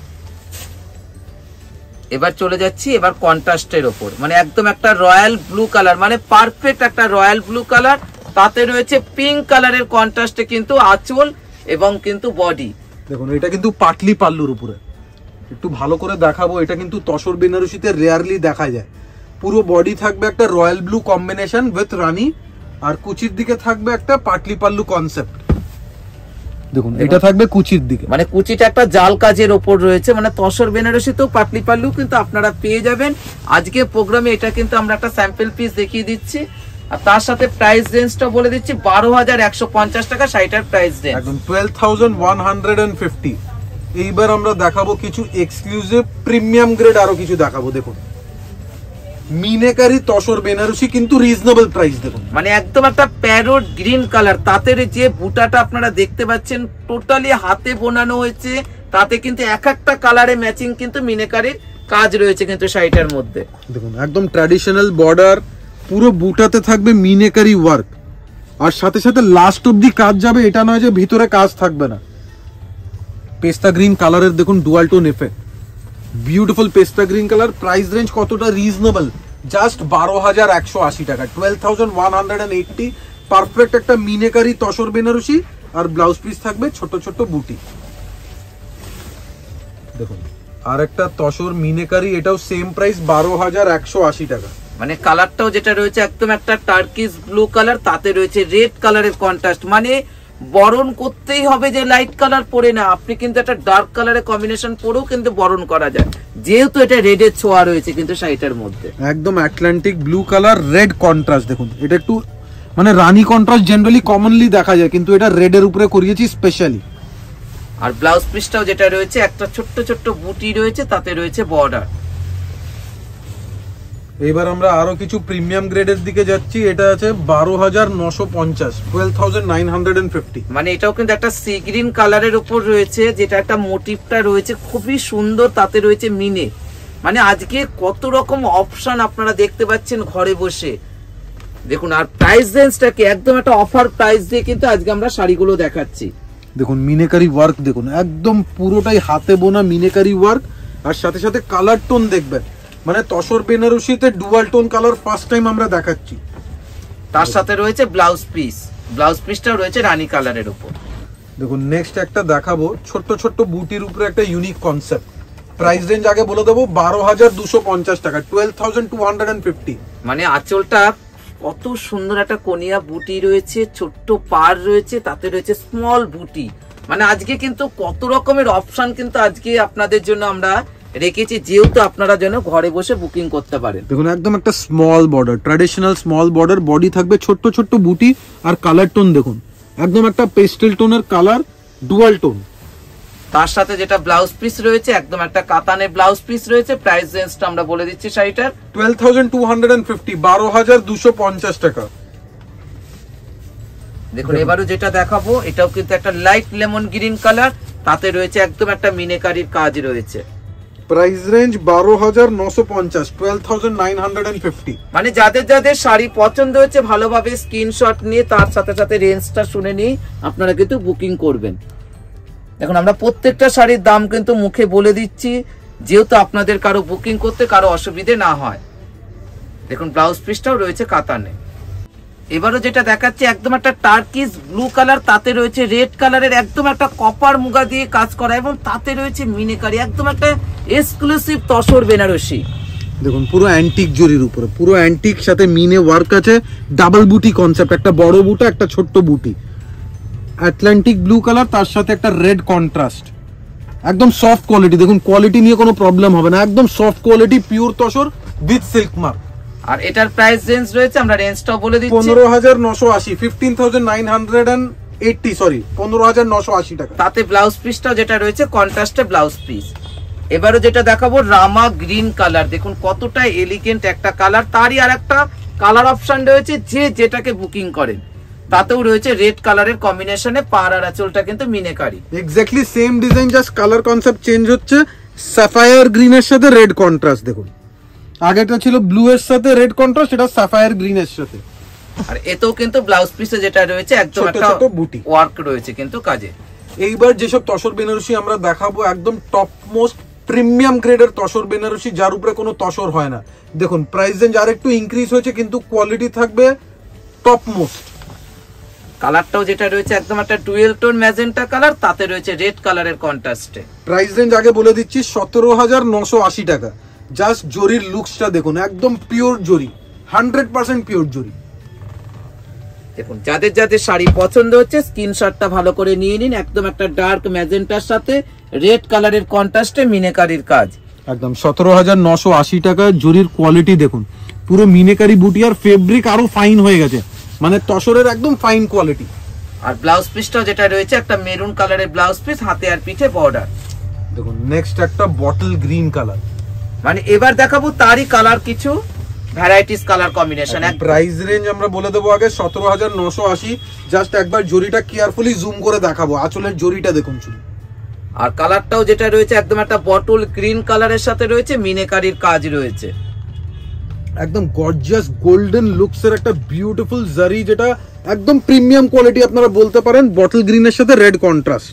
এবার চলে যাচ্ছি এবার কন্ট্রাস্টের ওপর, মানে একদম একটা রয়্যাল ব্লু কালার, মানে পারফেক্ট একটা রয়্যাল ব্লু কালার, তাতে রয়েছে পিঙ্ক কালারের কন্ট্রাস্টে কিন্তু আঁচল এবং কিন্তু বডি। দেখুন এটা কিন্তু পাটলি পাল্লুর উপরে, একটু ভালো করে দেখাবো, এটা কিন্তু তসর বেনারসিতে রেয়ারলি দেখা যায়। পুরো বডি থাকবে একটা রয়্যাল ব্লু কম্বিনেশন উইথ রানী, আর কুচির দিকে থাকবে একটা পাটলি পাল্লু কনসেপ্ট। দেখুন এটা থাকবে কুচির দিকে, মানে কুচিটা একটা জাল কাজের ওপর রয়েছে, মানে তসর বেনারসিতেও পাটলি পাল্লু কিন্তু আপনারা পেয়ে যাবেন। আজকে প্রোগ্রামে এটা কিন্তু আমরা একটা স্যাম্পল পিস দেখিয়ে দিচ্ছি, আর তার সাথে প্রাইস রেঞ্জটা বলে দিচ্ছি বারো হাজার একশো পঞ্চাশ টাকা শাড়িটার প্রাইস রেঞ্জ, একদম twelve thousand one hundred fifty. এইবার আমরা দেখাবো কিছু এক্সক্লুসিভ প্রিমিয়াম গ্রেড, আরো কিছু দেখাবো। দেখুন মিনেকারি তসর বেনারসি কিন্তু রিজনেবল প্রাইস। দেখুন মানে একদম একটা প্যারোট গ্রিন কালার, তাতে যে বুটাটা আপনারা দেখতে পাচ্ছেন টোটালি হাতে বোনানো হয়েছে, তাতে কিন্তু এক একটা কালারে ম্যাচিং কিন্তু মিনেকারির কাজ রয়েছে কিন্তু শাড়িটার মধ্যে। দেখুন একদম ট্র্যাডিশনাল বর্ডার, পুরো বুটাতে থাকবে মিনেকারি ওয়ার্ক, আর সাথে সাথে লাস্ট অব্দি কাজ যাবে, এটা নয় যে ভিতরে কাজ থাকবে না। পেস্তা গ্রিন কালারের দেখুন ডুয়াল টোন এফেক্ট, বিউটিফুল পেস্তা গ্রিন কালার। প্রাইস রেঞ্জ কতটা রিজনেবল, জাস্ট বারো হাজার একশো আশি টাকা, twelve thousand one hundred eighty. Perfect একটা মিনেকারি তসর বেনারসি, আর ব্লাউজ পিস থাকবে ছোট ছোট বুটি। দেখুন আর একটা তসর মিনেকারি, এটাও সেম প্রাইস বারো হাজার একশো আশি টাকা। মানে কালারটাও যেটা রয়েছে একদম একটা টার্কিশ ব্লু কালার, তাতে রয়েছে রেড কালারের কন্ট্রাস্ট, মানে বরণ করতেই হবে যে লাইট কালার পরে না, আপনি কিন্তু একটা ডার্ক কালারের কম্বিনেশন পরেও কিন্তু বরণ করা যায়, যেহেতু এটা রেডের ছোঁয়া রয়েছে কিন্তু শাড়িটার মধ্যে। একদম Atlantic blue colour red contrast, দেখুন এটা একটু মানে রানী কন্ট্রাস্ট জেনারেলি কমনলি দেখা যায়, কিন্তু এটা রেডের উপরে করিয়েছি স্পেশালি। আর ব্লাউজ পিসটাও যেটা রয়েছে একটা ছোট্ট ছোট্ট বুটি রয়েছে, তাতে রয়েছে বর্ডার। এবার আমরা আরো কিছু প্রিমিয়াম গ্রেডের দিকে যাচ্ছি। এটা আছে বারো হাজার নশো পঞ্চাশ, twelve thousand nine hundred and fifty. মানে এটাও কিন্তু একটা সি গ্রিন কালারের উপর রয়েছে, যেটা একটা মোটিভটা রয়েছে খুবই সুন্দর, তাতে রয়েছে মিনে। মানে আজকে কত রকম অপশন আপনারা দেখতে পাচ্ছেন ঘরে বসে দেখুন। আর প্রাইস রেঞ্জটাকে একদম একটা অফার প্রাইস দিয়ে কিন্তু আজকে আমরা শাড়িগুলো দেখাচ্ছি। দেখুন মিনেকারি ওয়ার্ক দেখুন, একদম পুরোটাই হাতে বোনা মিনেকারি ওয়ার্ক, আর সাথে সাথে কালার টোন দেখবেন, মানে তসর বেনারসিতে dual tone colour first time আমরা দেখাচ্ছি। তার সাথে রয়েছে ব্লাউজ পিস, ব্লাউজ পিসটাও রয়েছে রানী কালারের উপর। দেখুন নেক্সট একটা দেখাবো ছোট্ট ছোট্ট বুটির উপরে একটা ইউনিক কনসেপ্ট। প্রাইস রেঞ্জ আগে বলে দেবো, বারো হাজার দুশো পঞ্চাশ টাকা, twelve thousand two hundred and fifty. মানে আঁচলটা কত সুন্দর একটা কোনিয়া বুটি রয়েছে, ছোট্ট পার রয়েছে, তাতে রয়েছে স্মল বুটি। মানে আজকে কিন্তু কত রকমের অপশন কিন্তু আজকে আপনাদের জন্য আমরা রেখেছি, যেহেতু আপনারা যেন ঘরে বসে বুকিং করতে পারেন। দেখুন একদম একটা small border, traditional small border, body থাকবে ছোট্ট ছোট্ট বুটি, আর কালার টোন দেখুন একদম একটা পেস্টেল টোনের কালার, ডুয়াল টোন। তার সাথে যেটা ব্লাউজ পিস রয়েছে একদম একটা কাতানের ব্লাউজ পিস রয়েছে। প্রাইস রেঞ্জটা আমরা বলে দিচ্ছি শাড়িটার twelve thousand two hundred and fifty, বারো হাজার দুশো পঞ্চাশ টাকা। দেখুন এবারও যেটা দেখাবো এটাও কিন্তু একটা লাইট লেমন গ্রিন কালার, তাতে রয়েছে একদম একটা মিনেকারির কাজ রয়েছে। প্রাইস রেঞ্জ বারো হাজার নশো পঞ্চাশ, twelve thousand nine hundred and fifty. মানে যাদের যাদের শাড়ি পছন্দ হয়েছে ভালোভাবে স্ক্রিনশট নিয়ে তার সাথে সাথে রেঞ্জটা শুনে নিয়ে আপনারা কিন্তু বুকিং করবেন। এখন আমরা প্রত্যেকটা শাড়ির দাম কিন্তু মুখে বলে দিচ্ছি, যেহেতু আপনাদের কারো বুকিং করতে কারো অসুবিধে না হয়। দেখুন ব্লাউজ পিসটাও রয়েছে কাতানে। এবারও যেটা দেখাচ্ছি একদম একটা টার্কিস ব্লু কালার, তাতে রয়েছে রেড কালারের একদম একটা কপার মুগা দিয়ে কাজ করা, এবং তাতে রয়েছে মিনেকারি, একদম একটা এক্সক্লুসিভ তসর বেনারসি। দেখুন পুরো অ্যান্টিক জরির উপরে, পুরো অ্যান্টিক সাথে মিনে ওয়ার্ক আছে, ডাবল বুটি কনসেপ্ট, একটা বড় বুটা একটা ছোট্ট বুটি, আটলান্টিক ব্লু কালার, তার সাথে একটা রেড কন্ট্রাস্ট, একদম সফট কোয়ালিটি। দেখুন কোয়ালিটি নিয়ে কোনো প্রবলেম হবে না, একদম soft quality, pure tussar with silk mark. আর এটার প্রাইস রেঞ্জ রয়েছে আমরা রেঞ্জটাও বলে দিচ্ছি, পনেরো হাজার নশো আশি, fifteen thousand nine hundred and eighty, sorry পনেরো হাজার নশো আশি টাকা। তাতে ব্লাউজ পিসটাও যেটা রয়েছে কন্ট্রাস্টে ব্লাউজ পিস। এবারও যেটা দেখাবো রামা গ্রিন কালার, দেখুন কতটা এলিগেন্ট একটা কালার, তারই আর একটা কালার অপশন রয়েছে যে যেটাকে বুকিং করেন, তাতেও রয়েছে রেড কালারের কম্বিনেশনে পার আর আঁচলটা কিন্তু মিনেকারি। Exactly same design, just colour concept change হচ্ছে, স্যাফায়ার গ্রিনের সাথে রেড কন্ট্রাস্ট। দেখুন আগেটা ছিল ব্লু এর সাথে রেড কন্ট্রাস্ট, এটা স্যাফায়ার গ্রিনের সাথে। আর এতেও কিন্তু ব্লাউজ পিসে যেটা রয়েছে একদম একটা বুটি ওয়ার্ক রয়েছে কিন্তু কাজে। এইবার যেসব তসর বেনারসি আমরা দেখাবো একদম টপ মোস্ট প্রিমিয়াম গ্রেডের তসর বেনারসি, যার উপরে কোনো তসর হয় না। দেখুন প্রাইস রেঞ্জ আর একটু ইনক্রিজ হয়েছে, কিন্তু কোয়ালিটি থাকবে টপ মোস্ট। কালারটাও যেটা রয়েছে একদম একটা ডুয়েল টোন ম্যাজেন্টা কালার, তাতে রয়েছে রেড কালারের কন্ট্রাস্টে। প্রাইস রেঞ্জ আগে বলে দিচ্ছি, সতেরো হাজার নশো আশি টাকা। জাস্ট জরির লুকসটা দেখুন, একদম পিওর জরি, হান্ড্রেড পার্সেন্ট পিওর জরি। দেখুন যাদের যাদের শাড়ি পছন্দ হচ্ছে স্ক্রিনশটটা ভালো করে নিয়ে নিন, একদম একটা ডার্ক ম্যাজেন্টার সাথে রেড কালারের কন্ট্রাস্টে মিনেকারির কাজ। একদম সতেরো হাজার নশো আশি টাকা। জরির কোয়ালিটি দেখুন, পুরো মিনেকারি বুটি, আর ফেব্রিক আরো ফাইন হয়ে গেছে, মানে তসরের একদম ফাইন কোয়ালিটি। আর ব্লাউজ পিসটাও যেটা রয়েছে একটা মেরুন কালারের ব্লাউজ পিস, হাতে আর পিঠে বর্ডার। দেখুন নেক্সট একটা বটল গ্রিন কালার, মানে এবার দেখাবো তারই কালার কিছু varieties colour combination. Price range আমরা বলে দেবো আগে, সতেরো হাজার নশো আশি। জাস্ট একবার জরিটা কেয়ারফুলি জুম করে দেখাবো, আঁচলের জরিটা দেখুন শুধু। আর কালারটাও যেটা রয়েছে একদম একটা বটল গ্রিন কালারের সাথে রয়েছে মিনেকারির কাজ রয়েছে, একদম গর্জিয়াস গোল্ডেন লুকস এর একটা বিউটিফুল জারি, যেটা একদম প্রিমিয়াম কোয়ালিটি আপনারা বলতে পারেন, বটল গ্রিনের সাথে রেড কন্ট্রাস্ট।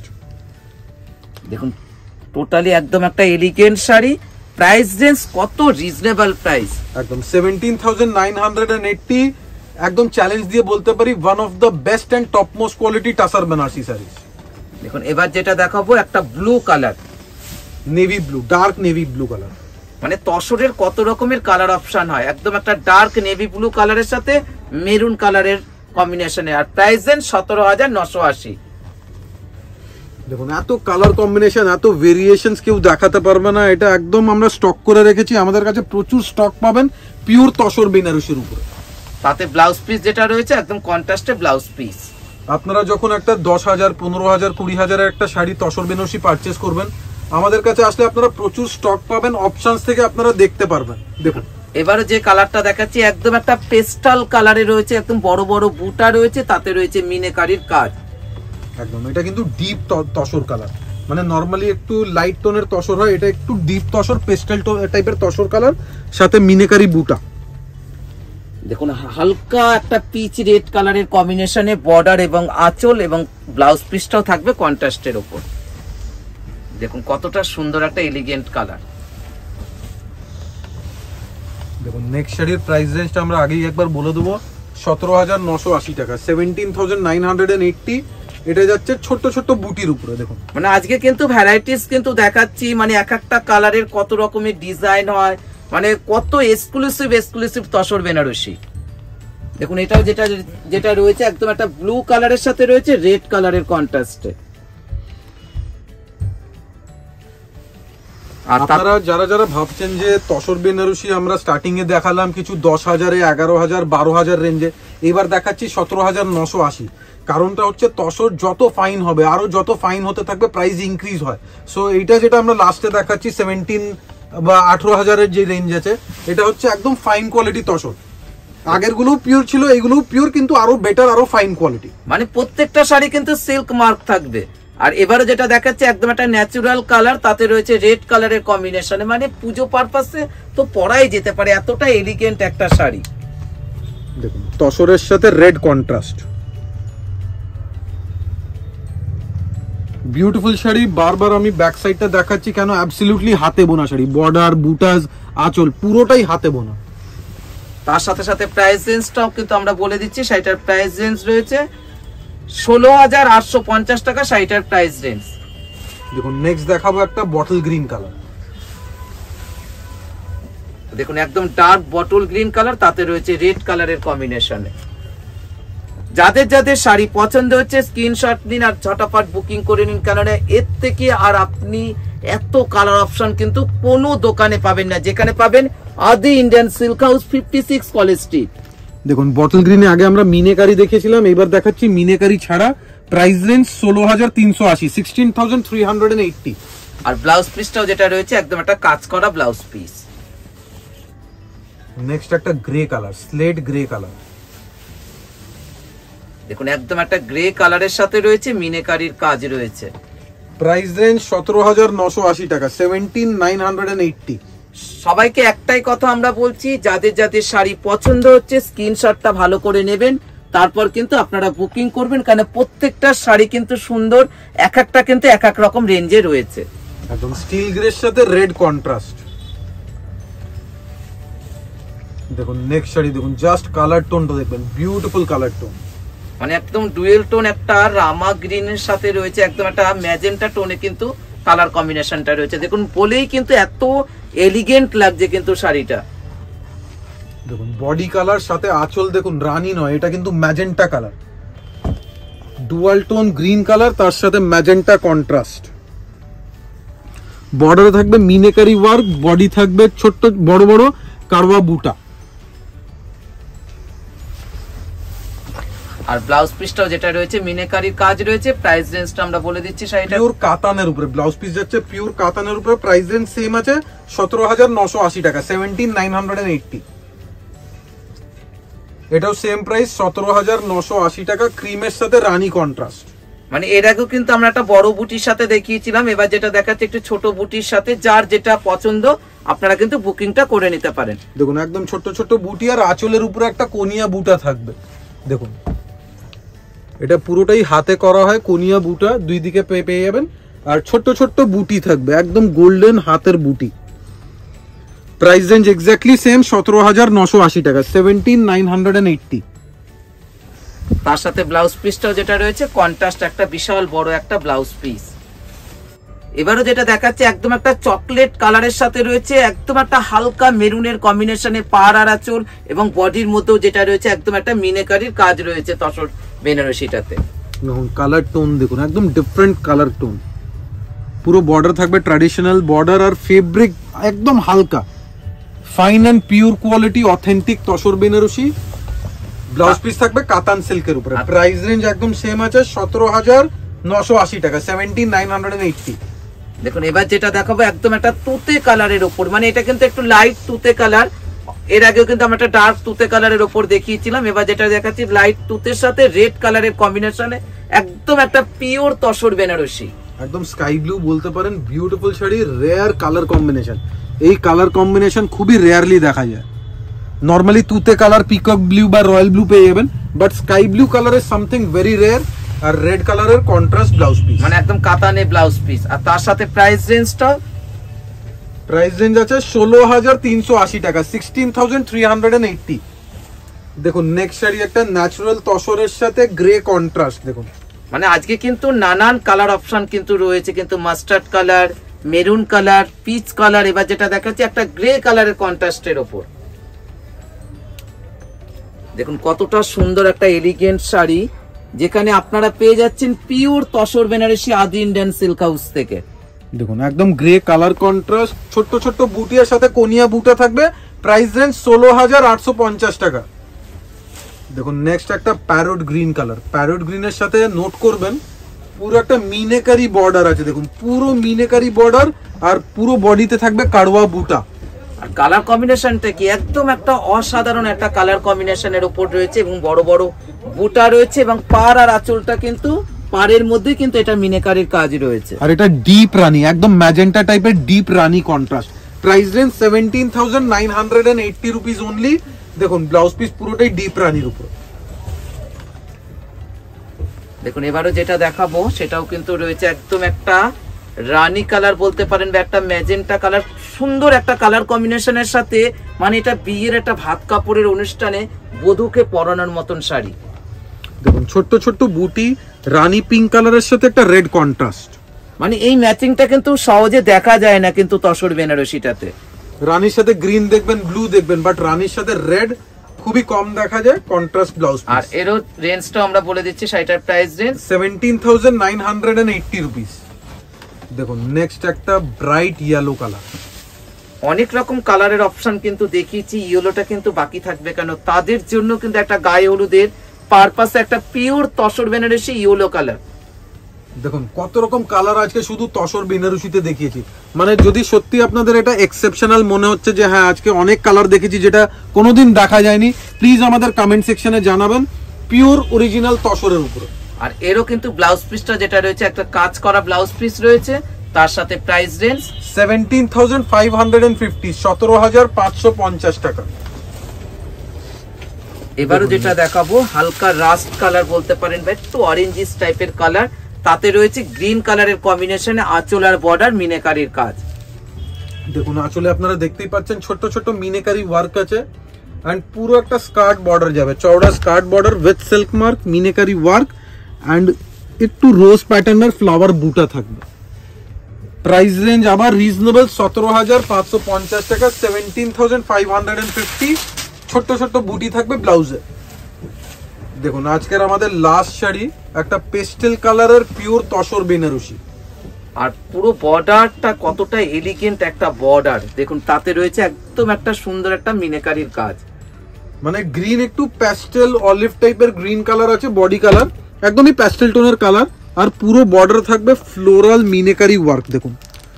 দেখুন টোটালি একদম একটা এলিগেন্ট শাড়ি। প্রাইস রেঞ্জ কত রিজনেবল প্রাইস, একদম seventeen thousand nine hundred eighty. একদম চ্যালেঞ্জ দিয়ে বলতে পারি one of the best and top most quality tussar Banarasi sari. দেখুন এবার যেটা দেখাবো একটা blue colour, navy blue, dark navy blue colour. মানে তসরের কত রকমের কালার অপশন হয়, একদম একটা ডার্ক নেভি ব্লু কালারের সাথে মেরুন কালারের কম্বিনেশনে, আর প্রাইস রেঞ্জ সতেরো হাজার নশো আশি। দেখুন এত কালার কম্বিনেশন, এত ভেরিয়েশনস কেউ দেখাতে পারবে না। এটা একদম আমরা স্টক করে রেখেছি, আমাদের কাছে প্রচুর স্টক পাবেন পিওর তসর বেনারসির উপরে। তাতে ব্লাউজ পিস যেটা রয়েছে একদম কন্ট্রাস্টে ব্লাউজ পিস। আপনারা যখন একটা দশ হাজার পনেরো হাজার কুড়ি হাজারের একটা শাড়ি তসর বেনারসি পারচেস করবেন, আমাদের কাছে আসলে আপনারা প্রচুর স্টক পাবেন, অপশনস থেকে আপনারা দেখতে পারবেন। দেখুন এবারে যে কালারটা দেখাচ্ছি একদম একটা পেস্টাল কালারে রয়েছে, একদম বড় বড় বুটা রয়েছে, তাতে রয়েছে মিনেকারির কাজ। একদম এটা কিন্তু ডিপ তসর কালার, মানে নরমালি একটু লাইট টোনের তসর হয়, এটা একটু ডিপ তসর পেস্টেল টাইপের তসর কালার, সাথে মিনেকারি বুটা। দেখুন হালকা একটা পিচ রেড কালারের কম্বিনেশনে বর্ডার এবং আঁচল এবং ব্লাউজ পিসটাও থাকবে কন্ট্রাস্টের উপর। দেখুন কতটা সুন্দর একটা এলিগেন্ট কালার। দেখুন নেক্সট শাড়ির প্রাইস রেঞ্জটা আমরা আগেই একবার বলে দেবো, সতেরো হাজার নশো আশি টাকা, seventeen thousand nine hundred and eighty. এটা যাচ্ছে ছোট্ট ছোট্ট বুটির উপরে। দেখুন মানে আজকে কিন্তু ভ্যারাইটিস কিন্তু দেখাচ্ছি, মানে এক একটা কালারের কত রকমের ডিজাইন হয়, মানে কত এক্সক্লুসিভ এক্সক্লুসিভ তসর বেনারসি। দেখুন এটাও যেটা যেটা রয়েছে একদম একটা ব্লু কালারের সাথে রয়েছে রেড কালারের কন্ট্রাস্টে। আপনারা যারা যারা ভাবছেন যে তসর বেনারসি আমরা স্টার্টিং এ দেখালাম কিছু দশ হাজারে, এগারো হাজার, বারো হাজার রেঞ্জে, এবার দেখাচ্ছি সতেরো হাজার নশো আশি। কারণটা হচ্ছে তসর যত ফাইন হবে, আরো যত ফাইন হতে থাকবে প্রাইস ইনক্রিজ হয়। সো এইটা যেটা আমরা লাস্টে দেখাচ্ছি সেভেন্টিন বা আঠারো হাজারের যে রেঞ্জ আছে, এটা হচ্ছে একদম ফাইন কোয়ালিটি তসর। আগের গুলো পিওর ছিল, এইগুলো পিওর কিন্তু আরো বেটার, আরো ফাইন কোয়ালিটি। মানে প্রত্যেকটা শাড়ি কিন্তু সিল্ক মার্ক থাকবে। আর এবারে যেটা দেখাচ্ছে একদম একটা ন্যাচারাল কালার, তাতে রয়েছে রেড কালারের কম্বিনেশনে, মানে পুজো পারপাসে তো পরাই যেতে পারে, এতটা এলিগেন্ট একটা শাড়ি। দেখুন তসরের সাথে রেড কন্ট্রাস্ট, বিউটিফুল শাড়ি। বারবার আমি ব্যাক সাইডটা দেখাচ্ছি কেন, অ্যাবসলিউটলি হাতে বোনা শাড়ি, বর্ডার বুটাস আঁচল পুরোটাই হাতে বোনা। তার সাথে সাথে প্রাইস রেঞ্জটাও কিন্তু আমরা বলে দিচ্ছি, শাড়িটার প্রাইস রেঞ্জ রয়েছে ষোলো হাজার আটশো পঞ্চাশ টাকা শাড়িটার প্রাইস রেঞ্জ। দেখুন নেক্সট দেখাবো একটা বটল গ্রিন কালার। দেখুন একদম ডার্ক বটল গ্রিন কালার, তাতে রয়েছে রেড কালারের কম্বিনেশনে। যাদের যাদের শাড়ি পছন্দ হচ্ছে স্ক্রিনশট নিন আর ঝটাপট বুকিং করে নিন, কেননা এর থেকে আর আপনি এত কালার অপশন কিন্তু কোনো দোকানে পাবেন না, যেখানে পাবেন Adi Indian silk House fifty six College Street. দেখুন বটল গ্রিনে আগে আমরা মিনেকারি দেখেছিলাম, এবার দেখাচ্ছি মিনেকারি ছাড়া। প্রাইস রেঞ্জ ষোলো হাজার তিনশো আশি, sixteen thousand three hundred and eighty. আর ব্লাউজ পিসটাও যেটা রয়েছে একদম একটা কাজ করা ব্লাউজ পিস। নেক্সট একটা grey colour, slate grey colour. দেখুন একদম একটা গ্রে কালারের সাথে রয়েছে মিনেকারির কাজ রয়েছে। প্রাইস রেঞ্জ সতেরো হাজার নশো আশি টাকা, seventeen nine hundred and eighty. সবাইকে একটাই কথা আমরা বলছি, যাদের যাদের শাড়ি পছন্দ হচ্ছে স্ক্রিনশটটা ভালো করে নেবেন, তারপর কিন্তু আপনারা বুকিং করবেন, কারণ প্রত্যেকটা শাড়ি কিন্তু সুন্দর, এক একটা কিন্তু এক এক রকম রেঞ্জে রয়েছে। একদম স্টিল গ্রের সাথে রেড কন্ট্রাস্ট। দেখুন নেক্সট শাড়ি, দেখুন জাস্ট কালার টোনটা দেখবেন, বিউটিফুল কালার টোন, মানে একদম ডুয়েল টোন, একটা রামা গ্রিনের সাথে রয়েছে একদম একটা ম্যাজেন্টা টোনে কিন্তু কালার কম্বিনেশনটা রয়েছে। দেখুন বলেই কিন্তু এত এলিগেন্ট লাগছে কিন্তু শাড়িটা। দেখুন বডি কালার সাথে আঁচল দেখুন রানী নয়, এটা কিন্তু magenta colour, dual tone green colour, তার সাথে ম্যাজেন্টা কন্ট্রাস্ট। বর্ডারে থাকবে মিনেকারি ওয়ার্ক, বডি থাকবে ছোট্ট বড় বড় কারওয়া বুটা। আর ব্লাউজ পিসটাও যেটা রয়েছে মিনেকারির কাজ রয়েছে। প্রাইস রেঞ্জটা আমরা বলে দিচ্ছি, শাড়িটা পিওর কাতানের উপরে ব্লাউজ পিস যাচ্ছে, পিওর কাতানের উপরে। প্রাইস রেঞ্জ সেম আছে, সতেরো হাজার নশো আশি টাকা, seventeen nine hundred and eighty. এটাও সেম প্রাইস, সতেরো হাজার নশো আশি টাকা, ক্রিমের সাথে রানী কন্ট্রাস্ট। মানে এর আগেও কিন্তু আমরা একটা বড় বুটির সাথে দেখিয়েছিলাম, এবার যেটা দেখাচ্ছে একটু ছোট বুটির সাথে। যার যেটা পছন্দ আপনারা কিন্তু বুকিংটা করে নিতে পারেন। দেখুন একদম ছোট ছোট বুটি, আর আঁচলের উপরে একটা কোনিয়া বুটা থাকবে। দেখুন এটা পুরোটাই হাতে করা হয়, কোনিয়া বুটা দুই দিকে পেয়ে যাবেন, আর ছোট্ট ছোট্ট বুটি থাকবে, একদম গোল্ডেন হাতের বুটি। প্রাইস রেঞ্জ এক্স্যাক্টলি সেম, সতেরো হাজার নশো আশি টাকা, seventeen nine hundred and eighty. তার সাথে ব্লাউজ পিসটাও যেটা রয়েছে কন্ট্রাস্ট, একটা বিশাল বড় একটা ব্লাউজ পিস। এবারও যেটা দেখাচ্ছে একদম একটা চকলেট কালারের সাথে রয়েছে একদম একটা হালকা মেরুনের কম্বিনেশনে পাড় আর আঁচল এবং বডির মধ্যেও যেটা রয়েছে একদম একটা মিনেকারির কাজ রয়েছে তসর বেনারসিটাতে। দেখুন কালার টোন দেখুন, একদম ডিফারেন্ট কালার টোন। পুরো বর্ডার থাকবে ট্র্যাডিশনাল বর্ডার, আর ফেব্রিক একদম হালকা, fine and pure quality authentic tussar Banarasi. Blouse piece থাকবে কাতান সিল্কের উপরে। প্রাইস রেঞ্জ একদম সেম আছে, সতেরো হাজার নশো আশি টাকা, সেভেন্টিন নাইন হান্ড্রেড এইটটি। দেখুন এবার যেটা দেখাবো একদম একটা তুতে কালারের ওপর, মানে এটা কিন্তু একটু লাইট তুতে কালার, এর আগেও কিন্তু আমরা একটা ডার্ক তুতে কালারের ওপর দেখিয়েছিলাম। এবার যেটা দেখাচ্ছি লাইট তুতের সাথে রেড কালারের কম্বিনেশনে একদম একটা পিওর তসর বেনারসি, একদম স্কাই ব্লু বলতে পারেন। Beautiful sari, rare colour combination. এই কালার কম্বিনেশন খুবই রেয়ারলি দেখা যায়। নর্মালি তুতে কালার, পিকক ব্লু বা রয়্যাল ব্লু পেয়ে যাবেন, but sky blue colour is something very rare. আর রেড কালারের কন্ট্রাস্ট ব্লাউজ পিস, মানে একদম কাতানে ব্লাউজ পিস। আর তার সাথে প্রাইস রেঞ্জটা প্রাইস রেঞ্জ আছে ষোলো হাজার তিনশো আশি টাকা, sixteen thousand three hundred eighty. দেখুন নেক্সট শাড়ি একটা ন্যাচারাল তসরের সাথে গ্রে কন্ট্রাস্ট। দেখুন মানে আজকে কিন্তু নানান কালার অপশন কিন্তু রয়েছে, কিন্তু mustard colour, maroon colour, peach colour, এবার যেটা দেখাচ্ছি একটা গ্রে কালারের কন্ট্রাস্টের ওপর। দেখুন কতটা সুন্দর একটা এলিগেন্ট শাড়ি, যেখানে আপনারা পেয়ে যাচ্ছেন পিওর তসর বেনারসি আদি ইন্ডিয়ান সিল্ক হাউস থেকে। দেখুন একদম গ্রে কালার কন্ট্রাস্ট, ছোট্ট ছোট্ট বুটিয়ার সাথে কোনিয়া বুটা থাকবে। প্রাইস রেঞ্জ ষোলো হাজার আটশো পঞ্চাশ টাকা। দেখুন নেক্সট একটা প্যারোট গ্রিন কালার, প্যারোট গ্রিনের সাথে নোট করবেন পুরো একটা মিনেকারি বর্ডার আছে। দেখুন পুরো মিনেকারি বর্ডার, আর পুরো বডিতে থাকবে কাড়োয়া বুটা। আর কালার কম্বিনেশনটা কি একদম একটা অসাধারণ একটা কালার কম্বিনেশনের উপর রয়েছে, এবং বড় বড় বুটা রয়েছে, এবং পাড় আর আঁচলটা কিন্তু পাড়ের মধ্যে কিন্তু এটা মিনেকারির কাজ রয়েছে। আর এটা ডিপ রানী, একদম ম্যাজেন্টা টাইপের ডিপ রানী contrast. Price range seventeen thousand nine hundred eighty rupees only. দেখুন ব্লাউজ পিস পুরোটাই ডিপ রানীর উপর। দেখুন এবারও যেটা দেখাবো সেটাও কিন্তু রয়েছে একদম একটা রানী কালার বলতে পারেন, বা একটা ম্যাজেন্টা কালার, সুন্দর একটা কালার কম্বিনেশনের সাথে, মানে এটা বিয়ের একটা ভাত কাপড়ের অনুষ্ঠানে বধূকে পরানোর মতন শাড়ি। দেখুন ছোট্ট ছোট্ট বুটি, রানী পিঙ্ক কালারের সাথে একটা রেড কন্ট্রাস্ট, মানে এই ম্যাচিংটা কিন্তু সহজে দেখা যায় না কিন্তু তসর বেনারসিটাতে। রানীর সাথে গ্রিন দেখবেন, ব্লু দেখবেন, বাট রানীর সাথে রেড খুবই কম দেখা যায়। Contrast blouse. আর এরও রেঞ্জটা আমরা বলে দিচ্ছি, শাড়িটার price range seventeen thousand nine hundred eighty rupees. দেখুন নেক্সট একটা ব্রাইট ইয়েলো কালার। অনেক রকম কালারের অপশন কিন্তু দেখিয়েছি, ইয়েলোটা কিন্তু বাকি থাকবে কেন, তাদের জন্য কিন্তু একটা গায়ে হলুদের পারপাসে একটা pure tussar Banarasi yellow colour. দেখুন কত রকম কালার আজকে শুধু তসর বেনারসিতে দেখিয়েছি। মানে যদি সত্যি আপনাদের এটা এক্সেপশনাল মনে হচ্ছে যে হ্যাঁ আজকে অনেক কালার দেখেছি যেটা কোনোদিন দেখা যায়নি, প্লিজ আমাদের কমেন্ট সেকশনে জানাবেন। পিওর অরিজিনাল তসরের উপরে। আর এরও কিন্তু ব্লাউজ পিসটা যেটা রয়েছে একটা কাজ করা ব্লাউজ পিস রয়েছে, তার সাথে price range seventeen thousand five hundred fifty, সতেরো হাজার পাঁচশো পঞ্চাশ টাকা। এবারও যেটা দেখাবো হালকা রাস্ট কালার বলতে পারেন, বা একটু অরেঞ্জিস টাইপের কালার, তাতে রয়েছে গ্রিন কালারের কম্বিনেশনে আঁচল আর বর্ডার মিনেকারির কাজ। দেখুন আঁচলে আপনারা দেখতেই পাচ্ছেন ছোট ছোট মিনেকারি ওয়ার্ক আছে, এন্ড পুরো একটা স্কার্ট বর্ডার যাবে, চওড়া skirt border with silk mark, meenakari work, and একটু রোজ প্যাটার্নের ফ্লাওয়ার বুটা থাকবে। প্রাইস রেঞ্জ আবার রিজনেবল, সতেরো হাজার পাঁচশো পঞ্চাশ টাকা, seventeen thousand five hundred fifty. ছোট্ট ছোট্ট বুটি থাকবে ব্লাউজে। দেখুন আজকের আমাদের লাস্ট শাড়ি একটা পেস্টেল কালারের পিওর তসর বেনারসি, আর পুরো বর্ডারটা কতটা এলিগেন্ট একটা বর্ডার। দেখুন তাতে রয়েছে একদম একটা সুন্দর একটা মিনেকারির কাজ, মানে গ্রিন একটু প্যাস্টেল অলিভ টাইপের গ্রিন কালার আছে, বডি কালার একদমই প্যাস্টেল টোনের কালার, আর পুরো বর্ডার থাকবে ফ্লোরাল মিনেকারি ওয়ার্ক। দেখুন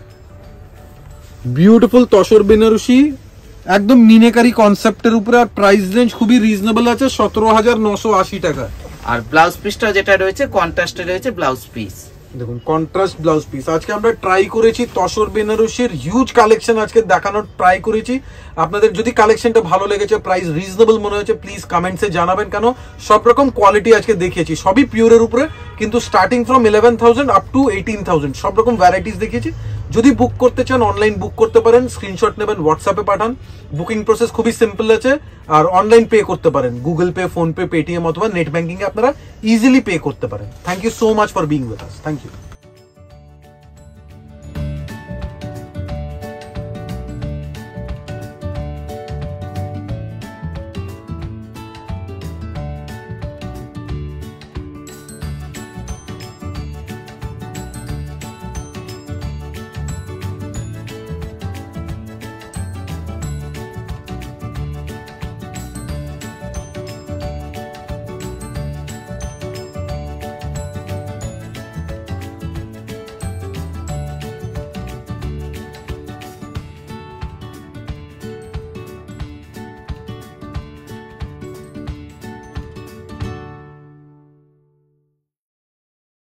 বিউটিফুল তসর বেনারসি, একদম মিনেকারি কনসেপ্টের উপরে, আর প্রাইস রেঞ্জ খুবই রিজনেবল আছে, সতেরো হাজার নশো আশি টাকা। আর ব্লাউজ পিসটা যেটা রয়েছে কন্ট্রাস্টে রয়েছে ব্লাউজ পিস। দেখুন কন্ট্রাস্ট ব্লাউজ পিস। আজকে আমরা ট্রাই করেছি তসর বেনারসির হিউজ কালেকশন আজকে দেখানোর ট্রাই করেছি। আপনাদের যদি কালেকশনটা ভালো লেগেছে, প্রাইস রিজনেবল মনে হয়েছে, প্লিজ কমেন্টসে জানাবেন, কেন সব রকম কোয়ালিটি আজকে দেখিয়েছি, সবই পিওরের উপরে, কিন্তু starting from eleven thousand up to eighteen thousand সব রকম ভ্যারাইটিস দেখিয়েছি। যদি বুক করতে চান অনলাইন বুক করতে পারেন, স্ক্রিনশট নেবেন, হোয়াটসঅ্যাপে পাঠান। বুকিং প্রসেস খুবই সিম্পল আছে, আর অনলাইন পে করতে পারেন, গুগল পে, ফোনপে, পেটিএম অথবা নেট ব্যাঙ্কিং এ আপনারা ইজিলি পে করতে পারেন। Thank you so much for being with us. Thank you.